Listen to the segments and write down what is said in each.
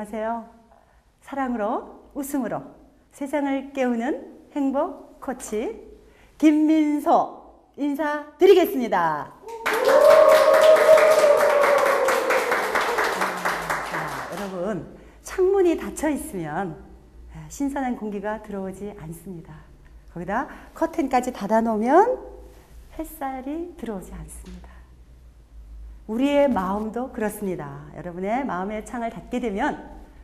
안녕하세요. 사랑으로, 웃음으로 세상을 깨우는 행복 코치 김민소 인사드리겠습니다. 여러분, 창문이 닫혀 있으면 신선한 공기가 들어오지 않습니다. 거기다 커튼까지 닫아 놓으면 햇살이 들어오지 않습니다. 우리의 마음도 그렇습니다. 여러분의 마음의 창을 닫게 되면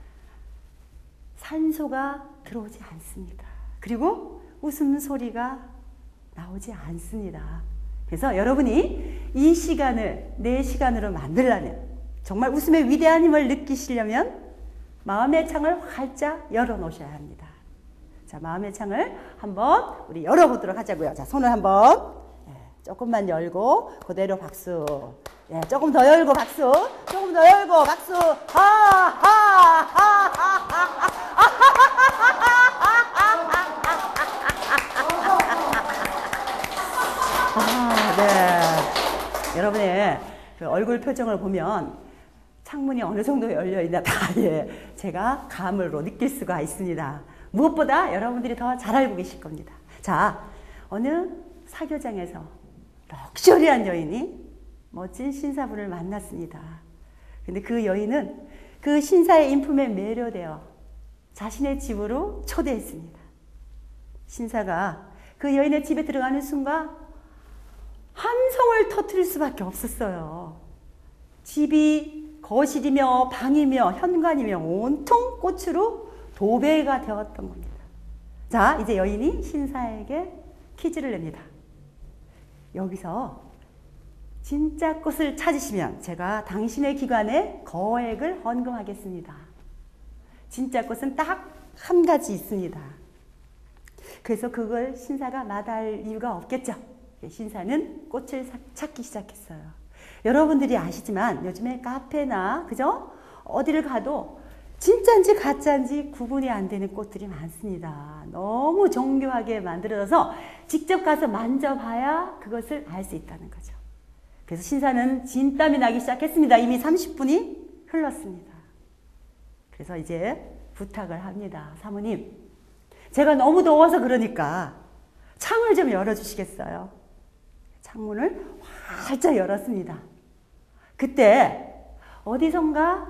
산소가 들어오지 않습니다. 그리고 웃음소리가 나오지 않습니다. 그래서 여러분이 이 시간을 내 시간으로 만들려면, 정말 웃음의 위대한 힘을 느끼시려면 마음의 창을 활짝 열어놓으셔야 합니다. 자, 마음의 창을 한번 우리 열어보도록 하자고요. 자, 손을 한번 조금만 열고 그대로 박수. 조금 더 열고 박수. 조금 더 열고 박수. 네. 여러분의 그 얼굴 표정을 보면 창문이 어느 정도 열려 있나 제가 감으로 느낄 수가 있습니다. 무엇보다 여러분들이 더 잘 알고 계실 겁니다. 자, 어느 사교장에서 럭셔리한 여인이 멋진 신사분을 만났습니다. 근데 그 여인은 그 신사의 인품에 매료되어 자신의 집으로 초대했습니다. 신사가 그 여인의 집에 들어가는 순간 함성을 터뜨릴 수밖에 없었어요. 집이 거실이며 방이며 현관이며 온통 꽃으로 도배가 되었던 겁니다. 자, 이제 여인이 신사에게 퀴즈를 냅니다. 여기서 진짜 꽃을 찾으시면 제가 당신의 기관에 거액을 헌금하겠습니다. 진짜 꽃은 딱 한 가지 있습니다. 그래서 그걸 신사가 마다할 이유가 없겠죠. 신사는 꽃을 찾기 시작했어요. 여러분들이 아시지만 요즘에 카페나 그죠? 어디를 가도 진짜인지 가짜인지 구분이 안 되는 꽃들이 많습니다. 너무 정교하게 만들어져서 직접 가서 만져봐야 그것을 알 수 있다는 거죠. 그래서 신사는 진땀이 나기 시작했습니다. 이미 30분이 흘렀습니다. 그래서 이제 부탁을 합니다. 사모님, 제가 너무 더워서 그러니까 창을 좀 열어주시겠어요? 창문을 활짝 열었습니다. 그때 어디선가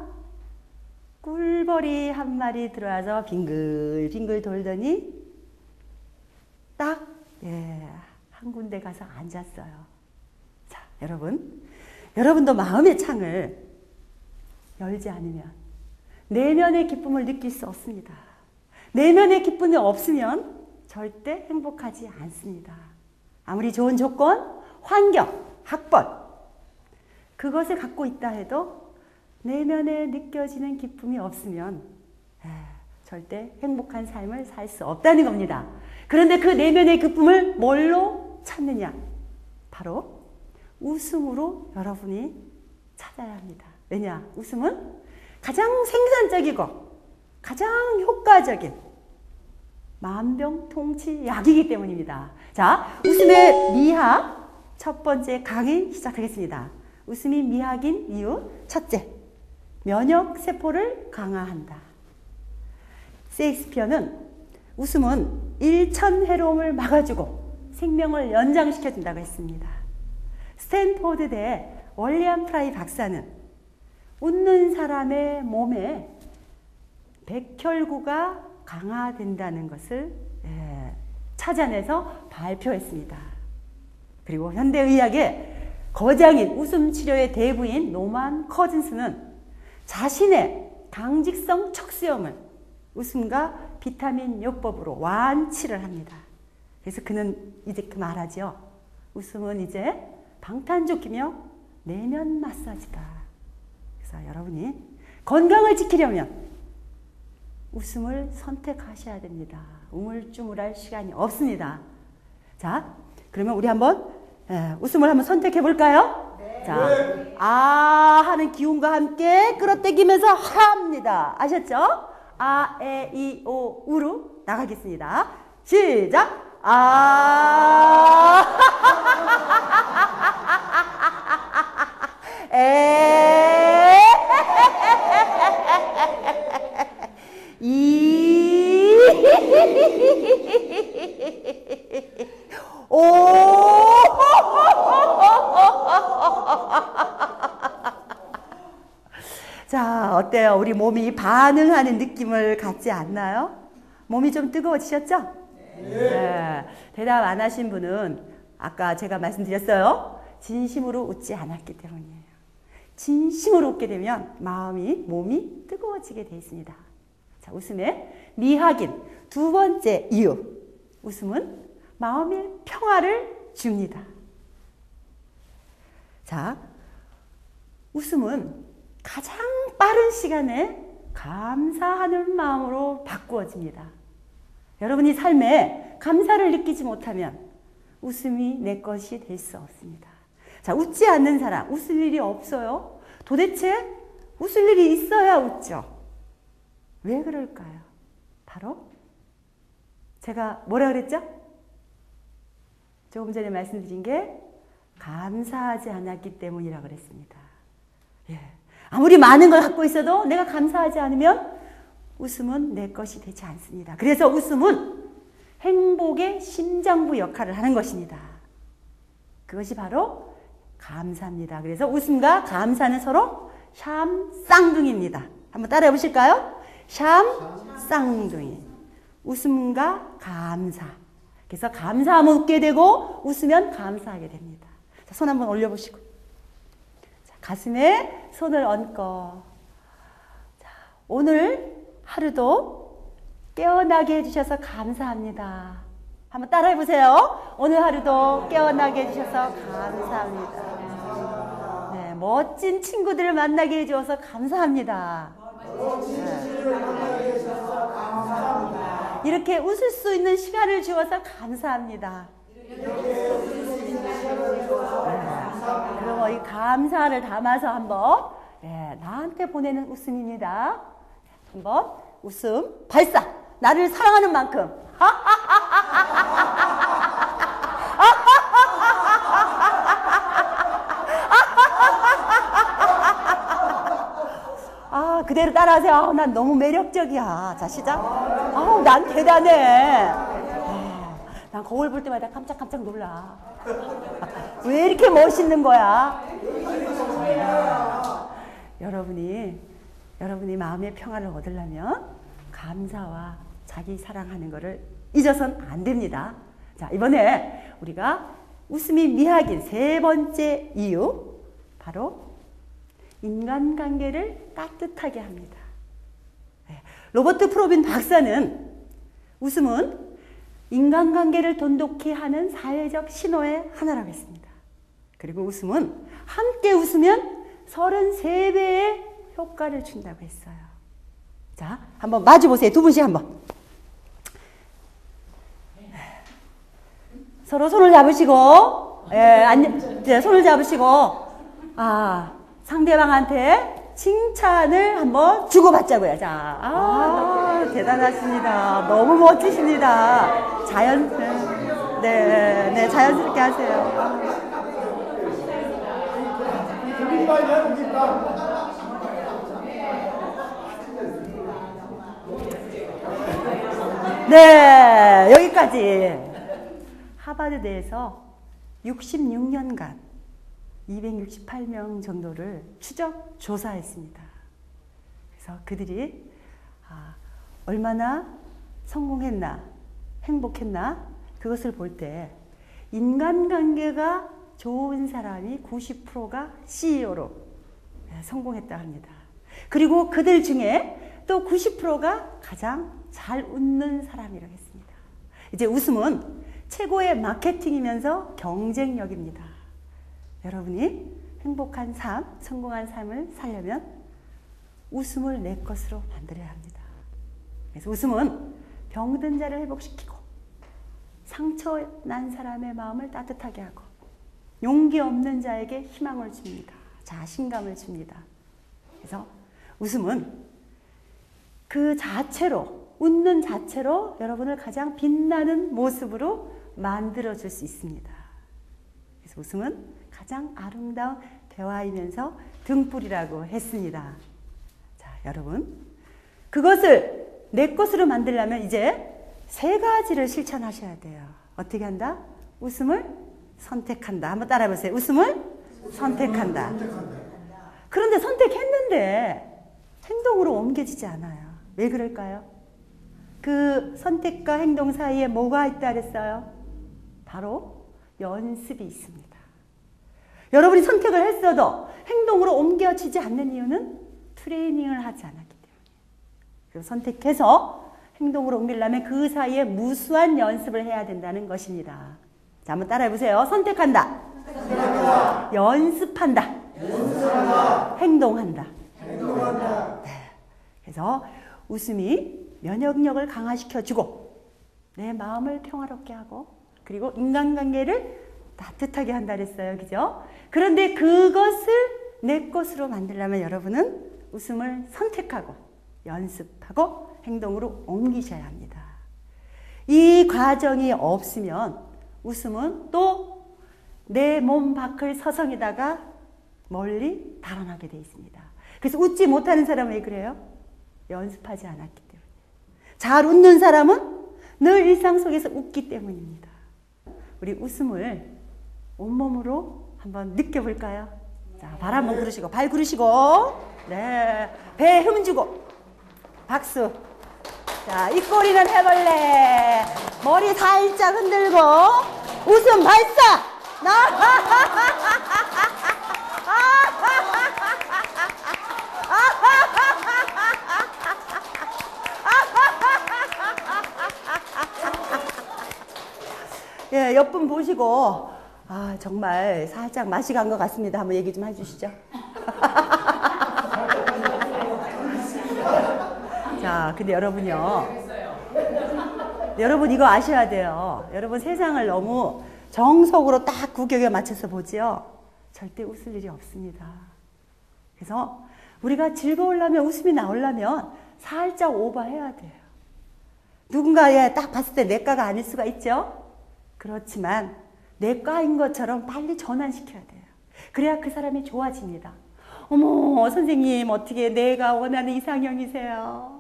꿀벌이 한 마리 들어와서 빙글빙글 돌더니 딱 한 군데 가서 앉았어요. 자, 여러분도 마음의 창을 열지 않으면 내면의 기쁨을 느낄 수 없습니다. 내면의 기쁨이 없으면 절대 행복하지 않습니다. 아무리 좋은 조건, 환경, 학벌 그것을 갖고 있다 해도 내면에 느껴지는 기쁨이 없으면 절대 행복한 삶을 살 수 없다는 겁니다. 그런데 그 내면의 기쁨을 뭘로 찾느냐? 바로 웃음으로 여러분이 찾아야 합니다. 왜냐? 웃음은 가장 생산적이고 가장 효과적인 만병통치약이기 때문입니다. 자, 웃음의 미학 첫 번째 강의 시작하겠습니다. 웃음이 미학인 이유 첫째, 면역세포를 강화한다. 셰익스피어는 웃음은 일천해로움을 막아주고 생명을 연장시켜준다고 했습니다. 스탠포드대 월리엄 프라이 박사는 웃는 사람의 몸에 백혈구가 강화된다는 것을 찾아내서 발표했습니다. 그리고 현대의학의 거장인 웃음 치료의 대부인 노만 커진스는 자신의 강직성 척수염을 웃음과 비타민 요법으로 완치를 합니다. 그래서 그는 이제 그 말하죠. 웃음은 이제 방탄조끼며 내면 마사지다. 그래서 여러분이 건강을 지키려면 웃음을 선택하셔야 됩니다. 우물쭈물할 시간이 없습니다. 자, 그러면 우리 한번 웃음을 한번 선택해 볼까요? 네. 자, 아 하는 기운과 함께 끌어당기면서 합니다. 아셨죠? 아, 에, 이, 오, 우로 나가겠습니다. 시작! 아, 에, 오! 자, 어때요? 우리 몸이 반응하는 느낌을 갖지 않나요? 몸이 좀 뜨거워지셨죠? 네. 대답 안 하신 분은 아까 제가 말씀드렸어요. 진심으로 웃지 않았기 때문이에요. 진심으로 웃게 되면 몸이 뜨거워지게 되어 있습니다. 자, 웃음의 미확인 두 번째 이유. 웃음은 마음의 평화를 줍니다. 자, 웃음은 가장 빠른 시간에 감사하는 마음으로 바꾸어집니다. 여러분이 삶에 감사를 느끼지 못하면 웃음이 내 것이 될 수 없습니다. 자, 웃지 않는 사람, 웃을 일이 없어요. 도대체 웃을 일이 있어야 웃죠. 왜 그럴까요? 바로 제가 뭐라 그랬죠? 조금 전에 말씀드린 게 감사하지 않았기 때문이라고 그랬습니다. 예. 아무리 많은 걸 갖고 있어도 내가 감사하지 않으면 웃음은 내 것이 되지 않습니다. 그래서 웃음은 행복의 심장부 역할을 하는 것입니다. 그것이 바로 감사입니다. 그래서 웃음과 감사는 서로 샴쌍둥이입니다. 한번 따라해 보실까요? 샴쌍둥이. 웃음과 감사. 그래서 감사하면 웃게 되고 웃으면 감사하게 됩니다. 자, 손 한번 올려보시고. 자, 가슴에 손을 얹고. 자, 오늘 하루도 깨어나게 해주셔서 감사합니다. 한번 따라해 보세요. 오늘 하루도 깨어나게 해주셔서 감사합니다. 네, 멋진 친구들을 만나게 해주셔서 감사합니다. 네. 이렇게 웃을 수 있는 시간을 주어서 감사합니다. 네. 그럼 이 감사를 담아서 한번 나한테 보내는 웃음입니다. 한번 웃음 발사. 나를 사랑하는 만큼. 아, 그대로 따라하세요. 아, 난 너무 매력적이야. 자, 시작. 아우, 난 대단해. 난 거울 볼 때마다 깜짝깜짝 놀라. 왜 이렇게 멋있는 거야? 여러분이 마음의 평화를 얻으려면 감사와 자기 사랑하는 것을 잊어서는 안 됩니다. 자, 이번에 우리가 웃음이 미학인 세 번째 이유, 바로 인간관계를 따뜻하게 합니다. 로버트 프로빈 박사는 웃음은 인간관계를 돈독히 하는 사회적 신호의 하나라고 했습니다. 그리고 웃음은 함께 웃으면 33배의 효과를 준다고 했어요. 자, 한번 마주 보세요. 두 분씩 한번. 서로 손을 잡으시고, 손을 잡으시고, 상대방한테 칭찬을 한번 주고받자고요. 자, 대단하십니다. 너무 멋지십니다. 자연스럽게 하세요. 네, 여기까지. 하버드대에서 66년간 268명 정도를 추적 조사했습니다. 그래서 그들이 얼마나 성공했나, 행복했나, 그것을 볼 때 인간관계가 좋은 사람이 90%가 CEO로 성공했다 합니다. 그리고 그들 중에 또 90%가 가장 잘 웃는 사람이라고 했습니다. 이제 웃음은 최고의 마케팅이면서 경쟁력입니다. 여러분이 행복한 삶, 성공한 삶을 살려면 웃음을 내 것으로 만들어야 합니다. 그래서 웃음은 병든 자를 회복시키고 상처 난 사람의 마음을 따뜻하게 하고 용기 없는 자에게 희망을 줍니다. 자신감을 줍니다. 그래서 웃음은 그 자체로, 웃는 자체로 여러분을 가장 빛나는 모습으로 만들어줄 수 있습니다. 그래서 웃음은 가장 아름다운 대화이면서 등불이라고 했습니다. 자, 여러분, 그것을 내 것으로 만들려면 이제 세 가지를 실천하셔야 돼요. 어떻게 한다? 웃음을 선택한다. 한번 따라해 보세요. 웃음을 선택한다. 그런데 선택했는데 행동으로 옮겨지지 않아요. 왜 그럴까요? 그 선택과 행동 사이에 뭐가 있다 그랬어요? 바로 연습이 있습니다. 여러분이 선택을 했어도 행동으로 옮겨지지 않는 이유는 트레이닝을 하지 않았기 때문이에요. 그래서 선택해서 행동으로 옮기려면 그 사이에 무수한 연습을 해야 된다는 것입니다. 자, 한번 따라해 보세요. 선택한다. 연습한다. 행동한다. 네. 그래서 웃음이 면역력을 강화시켜주고 내 마음을 평화롭게 하고 그리고 인간관계를 따뜻하게 한다 그랬어요. 그죠? 그런데 그것을 내 것으로 만들려면 여러분은 웃음을 선택하고 연습하고 행동으로 옮기셔야 합니다. 이 과정이 없으면 웃음은 또 내 몸 밖을 서성이다가 멀리 달아나게 되어 있습니다. 그래서 웃지 못하는 사람은 왜 그래요? 연습하지 않았기 때문에. 잘 웃는 사람은 늘 일상 속에서 웃기 때문입니다. 우리 웃음을 온몸으로 한번 느껴볼까요? 자, 발 한번 구르시고, 발 구르시고, 네, 배 흠주고, 박수. 자, 입꼬리는 해볼래. 머리 살짝 흔들고, 웃음 발사! 예, 옆분 보시고, 아, 정말 살짝 맛이 간 것 같습니다. 한번 얘기 좀 해주시죠. 자, 근데 여러분요. 여러분 이거 아셔야 돼요. 여러분 세상을 너무 정석으로 딱 구격에 맞춰서 보지요. 절대 웃을 일이 없습니다. 그래서 우리가 즐거우려면 웃음이 나오려면 살짝 오버해야 돼요. 누군가에 딱 봤을 때 내과가 아닐 수가 있죠. 그렇지만 내과인 것처럼 빨리 전환시켜야 돼요. 그래야 그 사람이 좋아집니다. 어머 선생님 어떻게 내가 원하는 이상형이세요?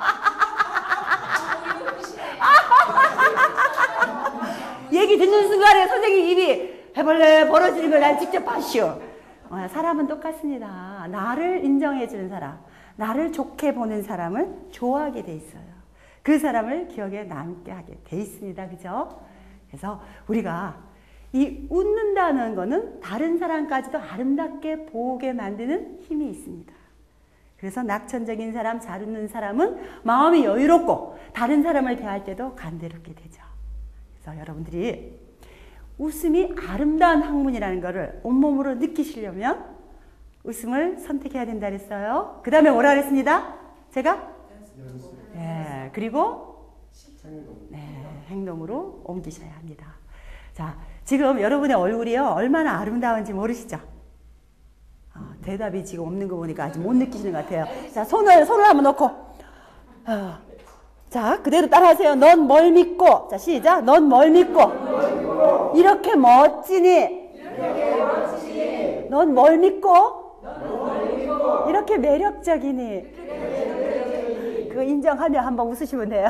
얘기 듣는 순간에 선생님 입이 해벌레 벌어지는 걸 난 직접 봤슈. 사람은 똑같습니다. 나를 인정해 주는 사람, 나를 좋게 보는 사람을 좋아하게 돼 있어요. 그 사람을 기억에 남게 하게 돼 있습니다. 그죠? 그래서 우리가 이 웃는다는 거는 다른 사람까지도 아름답게 보게 만드는 힘이 있습니다. 그래서 낙천적인 사람, 잘 웃는 사람은 마음이 여유롭고 다른 사람을 대할 때도 감대롭게 되죠. 그래서 여러분들이 웃음이 아름다운 학문이라는 것을 온몸으로 느끼시려면 웃음을 선택해야 된다 그랬어요. 그 다음에 뭐라 그랬습니다? 제가? 네, 그리고 네, 행동으로 옮기셔야 합니다. 자, 지금 여러분의 얼굴이요 얼마나 아름다운지 모르시죠? 대답이 지금 없는 거 보니까 아직 못 느끼시는 것 같아요. 자, 손을 한번 놓고 자, 그대로 따라하세요. 넌 뭘 믿고 자, 시작. 넌 뭘 믿고 이렇게 멋지니 넌 뭘 믿고 이렇게 매력적이니 그거 인정하며 한번 웃으시면 돼요.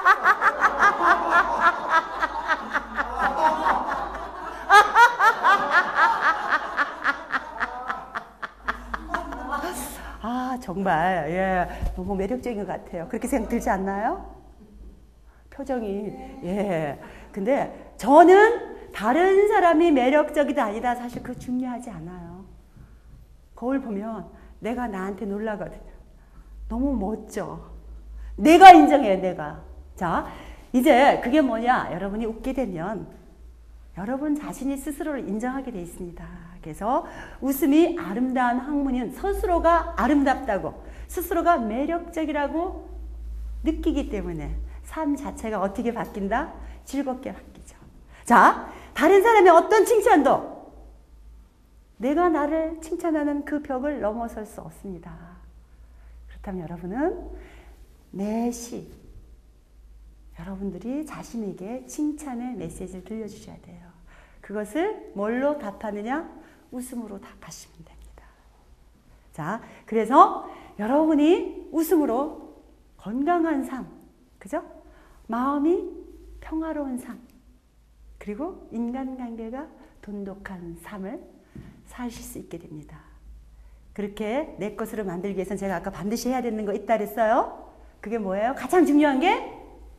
아, 정말, 예, 너무 매력적인 것 같아요. 그렇게 생각 들지 않나요? 표정이, 예. 근데 저는 다른 사람이 매력적이다 아니다 사실 그거 중요하지 않아요. 거울 보면 내가 나한테 놀라거든요. 너무 멋져. 내가 인정해, 내가. 자, 이제 그게 뭐냐? 여러분이 웃게 되면 여러분 자신이 스스로를 인정하게 돼 있습니다. 그래서 웃음이 아름다운 학문은 스스로가 아름답다고 스스로가 매력적이라고 느끼기 때문에 삶 자체가 어떻게 바뀐다? 즐겁게 바뀌죠. 자, 다른 사람의 어떤 칭찬도 내가 나를 칭찬하는 그 벽을 넘어설 수 없습니다. 그렇다면 여러분은 매시 여러분들이 자신에게 칭찬의 메시지를 들려주셔야 돼요. 그것을 뭘로 답하느냐? 웃음으로 답하시면 됩니다. 자, 그래서 여러분이 웃음으로 건강한 삶, 그죠? 마음이 평화로운 삶, 그리고 인간관계가 돈독한 삶을 사실 수 있게 됩니다. 그렇게 내 것으로 만들기 위해서는 제가 아까 반드시 해야 되는 거 있다 그랬어요. 그게 뭐예요? 가장 중요한 게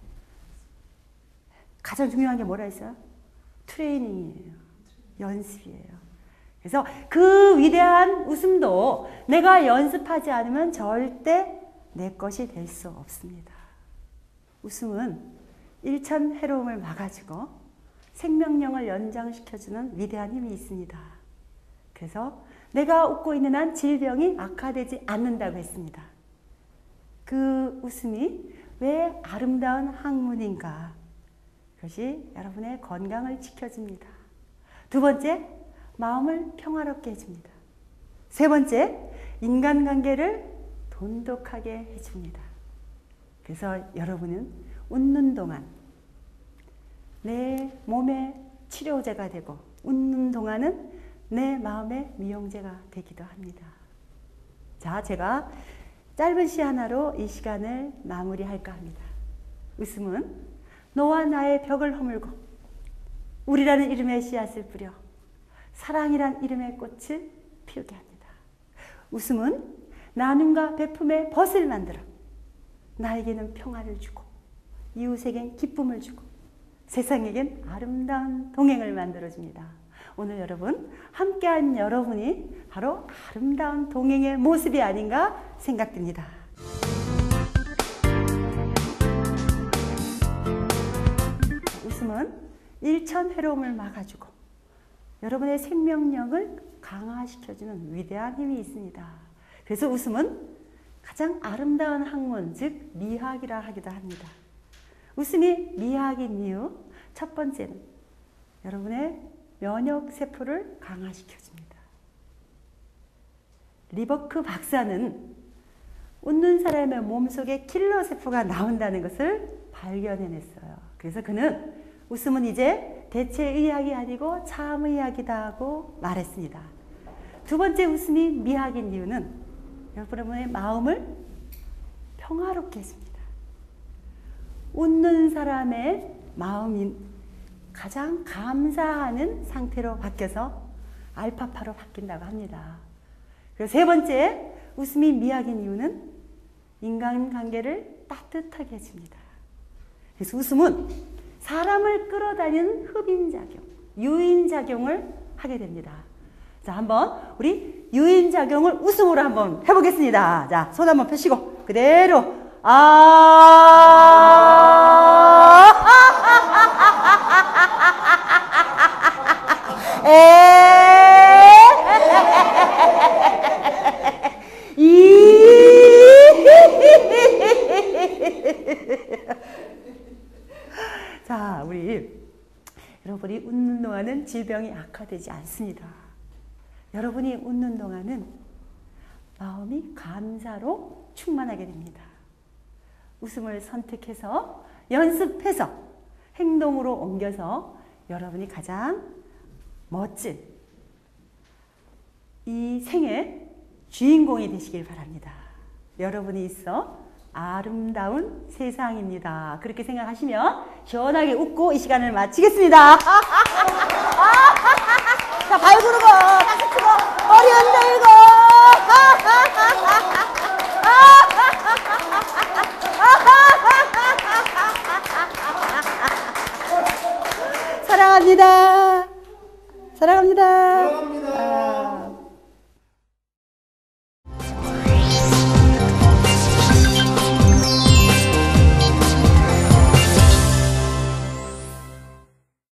뭐라 했어요? 트레이닝이에요. 연습이에요. 그래서 그 위대한 웃음도 내가 연습하지 않으면 절대 내 것이 될 수 없습니다. 웃음은 일천 해로움을 막아주고 생명력을 연장시켜주는 위대한 힘이 있습니다. 그래서 내가 웃고 있는 한 질병이 악화되지 않는다고 했습니다. 그 웃음이 왜 아름다운 학문인가? 그것이 여러분의 건강을 지켜줍니다. 두 번째, 마음을 평화롭게 해줍니다. 세 번째, 인간관계를 돈독하게 해줍니다. 그래서 여러분은 웃는 동안 내 몸의 치료제가 되고 웃는 동안은 내 마음의 미용제가 되기도 합니다. 자, 제가 짧은 시 하나로 이 시간을 마무리할까 합니다. 웃음은 너와 나의 벽을 허물고 우리라는 이름의 씨앗을 뿌려 사랑이란 이름의 꽃을 피우게 합니다. 웃음은 나눔과 베품의 벗을 만들어 나에게는 평화를 주고 이웃에겐 기쁨을 주고 세상에겐 아름다운 동행을 만들어줍니다. 오늘 여러분, 함께한 여러분이 바로 아름다운 동행의 모습이 아닌가 생각됩니다. 웃음은 일천 해로움을 막아주고 여러분의 생명력을 강화시켜주는 위대한 힘이 있습니다. 그래서 웃음은 가장 아름다운 학문, 즉 미학이라 하기도 합니다. 웃음이 미학인 이유, 첫 번째는 여러분의 면역세포를 강화시켜줍니다. 리버크 박사는 웃는 사람의 몸속에 킬러세포가 나온다는 것을 발견해냈어요. 그래서 그는 웃음은 이제 대체의학이 아니고 참의학이다 하고 말했습니다. 두 번째, 웃음이 미학인 이유는 여러분의 마음을 평화롭게 해줍니다. 웃는 사람의 마음이 가장 감사하는 상태로 바뀌어서 알파파로 바뀐다고 합니다. 그리고 세 번째, 웃음이 미학인 이유는 인간관계를 따뜻하게 해줍니다. 그래서 웃음은 사람을 끌어다니는 흡인작용, 유인작용을 하게 됩니다. 자, 한번 우리 유인작용을 웃음으로 한번 해보겠습니다. 자, 손 한번 펴시고 그대로 자, 여러분이 웃는 동안은 질병이 악화되지 않습니다. 여러분이 웃는 동안은 마음이 감사로 충만하게 됩니다. 웃음을 선택해서 연습해서 행동으로 옮겨서 여러분이 가장 멋진 이 생의 주인공이 되시길 바랍니다. 여러분이 있어 아름다운 세상입니다. 그렇게 생각하시면 시원하게 웃고 이 시간을 마치겠습니다. 자, 발 구르고 박수 치고 머리 흔들고 사랑합니다. 사랑합니다. 사랑합니다.